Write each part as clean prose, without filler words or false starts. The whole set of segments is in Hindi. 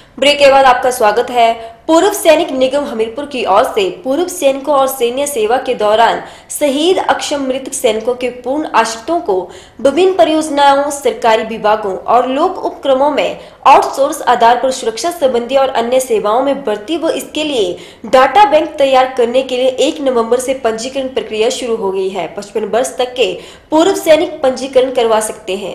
ब्रेक के बाद आपका स्वागत है। पूर्व सैनिक निगम हमीरपुर की ओर से पूर्व सैनिकों और सैन्य सेवा के दौरान शहीद अक्षम मृतक सैनिकों के पूर्ण आश्रितों को विभिन्न परियोजनाओं, सरकारी विभागों और लोक उपक्रमों में आउटसोर्स आधार पर सुरक्षा संबंधी और अन्य सेवाओं में भर्ती व इसके लिए डाटा बैंक तैयार करने के लिए 1 नवंबर से पंजीकरण प्रक्रिया शुरू हो गई है। 55 वर्ष तक के पूर्व सैनिक पंजीकरण करवा सकते हैं।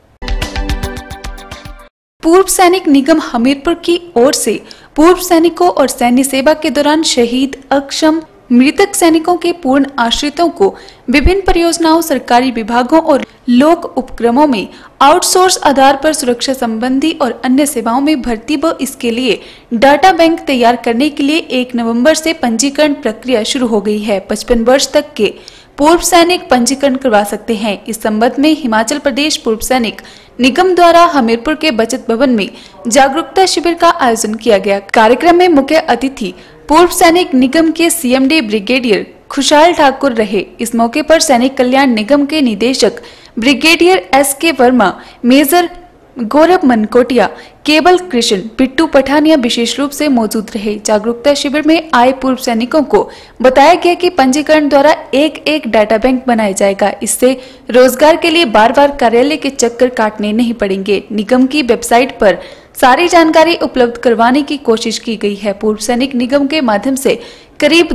पूर्व सैनिक निगम हमीरपुर की ओर से पूर्व सैनिकों और सैन्य सेवा के दौरान शहीद अक्षम मृतक सैनिकों के पूर्ण आश्रितों को विभिन्न परियोजनाओं, सरकारी विभागों और लोक उपक्रमों में आउटसोर्स आधार पर सुरक्षा संबंधी और अन्य सेवाओं में भर्ती व इसके लिए डाटा बैंक तैयार करने के लिए 1 नवंबर से पंजीकरण प्रक्रिया शुरू हो गई है। 55 वर्ष तक के पूर्व सैनिक पंजीकरण करवा सकते हैं। इस संबंध में हिमाचल प्रदेश पूर्व सैनिक निगम द्वारा हमीरपुर के बचत भवन में जागरूकता शिविर का आयोजन किया गया। कार्यक्रम में मुख्य अतिथि पूर्व सैनिक निगम के CMD ब्रिगेडियर खुशहाल ठाकुर रहे। इस मौके पर सैनिक कल्याण निगम के निदेशक brigadier SK Varma, major Gaurav Mankotia, Kewal Krishan, Bittu Pathania विशेष रूप से मौजूद रहे। जागरूकता शिविर में आए पूर्व सैनिकों को बताया गया कि पंजीकरण द्वारा एक डाटा बैंक बनाया जाएगा। इससे रोजगार के लिए बार बार कार्यालय के चक्कर काटने नहीं पड़ेंगे। निगम की वेबसाइट पर सारी जानकारी उपलब्ध करवाने की कोशिश की गई है। पूर्व सैनिक निगम के माध्यम से करीब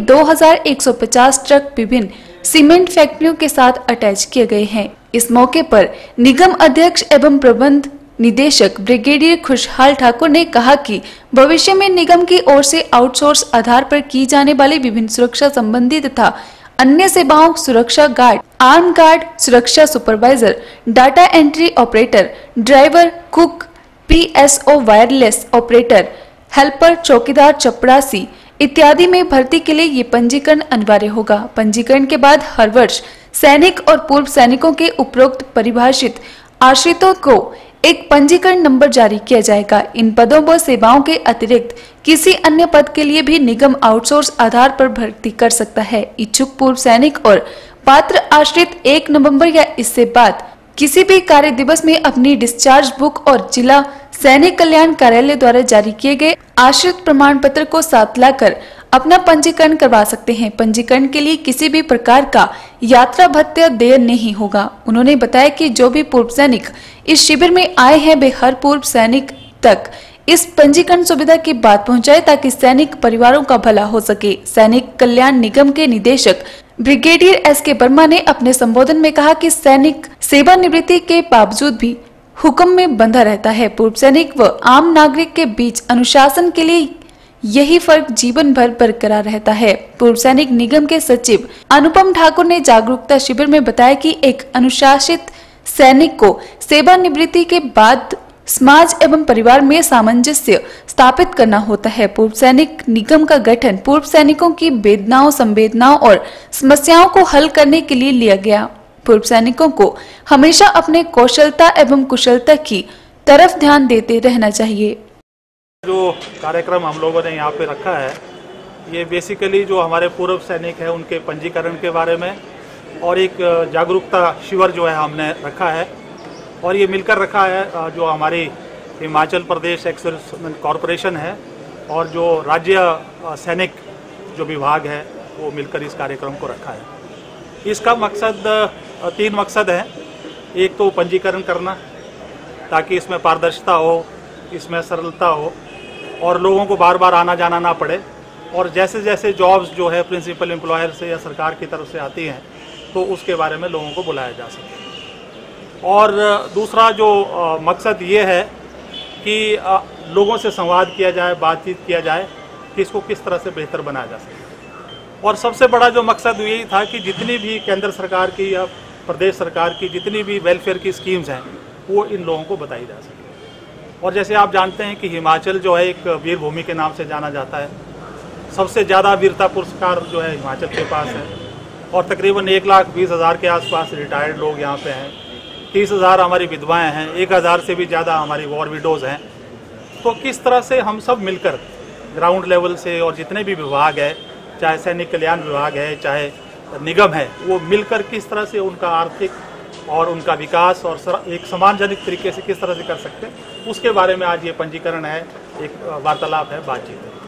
2150 ट्रक विभिन्न सीमेंट फैक्ट्रियों के साथ अटैच किए गए हैं। इस मौके पर निगम अध्यक्ष एवं प्रबंध निदेशक ब्रिगेडियर खुशहाल ठाकुर ने कहा कि भविष्य में निगम की ओर से आउटसोर्स आधार पर की जाने वाली विभिन्न सुरक्षा संबंधी तथा अन्य सेवाओं, सुरक्षा गार्ड, आर्म गार्ड, सुरक्षा supervisor, data entry operator, driver, cook, PSO wireless operator, helper, चौकीदार, चपड़ासी इत्यादि में भर्ती के लिए ये पंजीकरण अनिवार्य होगा। पंजीकरण के बाद हर वर्ष सैनिक और पूर्व सैनिकों के उपरोक्त परिभाषित आश्रितों को एक पंजीकरण नंबर जारी किया जाएगा। इन पदों व सेवाओं के अतिरिक्त किसी अन्य पद के लिए भी निगम आउटसोर्स आधार पर भर्ती कर सकता है। इच्छुक पूर्व सैनिक और पात्र आश्रित 1 नवंबर या इससे बाद किसी भी कार्य दिवस में अपनी डिस्चार्ज बुक और जिला सैनिक कल्याण कार्यालय द्वारा जारी किए गए आश्रित प्रमाण पत्र को साथ लाकर अपना पंजीकरण करवा सकते हैं। पंजीकरण के लिए किसी भी प्रकार का यात्रा भत्ता देय नहीं होगा। उन्होंने बताया कि जो भी पूर्व सैनिक इस शिविर में आए हैं वे हर पूर्व सैनिक तक इस पंजीकरण सुविधा की बात पहुंचाए ताकि सैनिक परिवारों का भला हो सके। सैनिक कल्याण निगम के निदेशक ब्रिगेडियर SK वर्मा ने अपने संबोधन में कहा कि सैनिक सेवानिवृत्ति के बावजूद भी हुक्म में बंधा रहता है। पूर्व सैनिक व आम नागरिक के बीच अनुशासन के लिए यही फर्क जीवन भर बरकरार रहता है। पूर्व सैनिक निगम के सचिव अनुपम ठाकुर ने जागरूकता शिविर में बताया कि एक अनुशासित सैनिक को सेवानिवृत्ति के बाद समाज एवं परिवार में सामंजस्य स्थापित करना होता है। पूर्व सैनिक निगम का गठन पूर्व सैनिकों की वेदनाओं, संवेदनाओं और समस्याओं को हल करने के लिए लिया गया। पूर्व सैनिकों को हमेशा अपने कौशलता एवं कुशलता की तरफ ध्यान देते रहना चाहिए। जो कार्यक्रम हम लोगों ने यहाँ पे रखा है ये बेसिकली जो हमारे पूर्व सैनिक हैं उनके पंजीकरण के बारे में और एक जागरूकता शिविर जो है हमने रखा है और ये मिलकर रखा है जो हमारी हिमाचल प्रदेश एक्सर्विसमैन कॉरपोरेशन है और जो राज्य सैनिक जो विभाग है वो मिलकर इस कार्यक्रम को रखा है। इसका मकसद 3 मकसद हैं। एक तो पंजीकरण करना ताकि इसमें पारदर्शिता हो, इसमें सरलता हो और लोगों को बार बार आना जाना ना पड़े और जैसे जैसे जॉब्स जो है प्रिंसिपल एम्प्लॉयर से या सरकार की तरफ से आती हैं तो उसके बारे में लोगों को बुलाया जा सके। और दूसरा जो मकसद ये है कि लोगों से संवाद किया जाए, बातचीत किया जाए कि इसको किस तरह से बेहतर बनाया जा सके। और सबसे बड़ा जो मकसद यही था कि जितनी भी केंद्र सरकार की या प्रदेश सरकार की जितनी भी वेलफेयर की स्कीम्स हैं वो इन लोगों को बताई जा सके। और जैसे आप जानते हैं कि हिमाचल जो है एक वीर भूमि के नाम से जाना जाता है। सबसे ज़्यादा वीरता पुरस्कार जो है हिमाचल के पास है और तकरीबन 1,20,000 के आसपास रिटायर्ड लोग यहाँ पे हैं। 30,000 हमारी विधवाएं हैं, 1,000 से भी ज़्यादा हमारी वॉर विडोज़ हैं। तो किस तरह से हम सब मिलकर ग्राउंड लेवल से और जितने भी विभाग है, चाहे सैनिक कल्याण विभाग है, चाहे निगम है, वो मिलकर किस तरह से उनका आर्थिक और उनका विकास और एक सम्मानजनक तरीके से किस तरह से कर सकते हैं, उसके बारे में आज ये पंजीकरण है, एक वार्तालाप है, बातचीत है।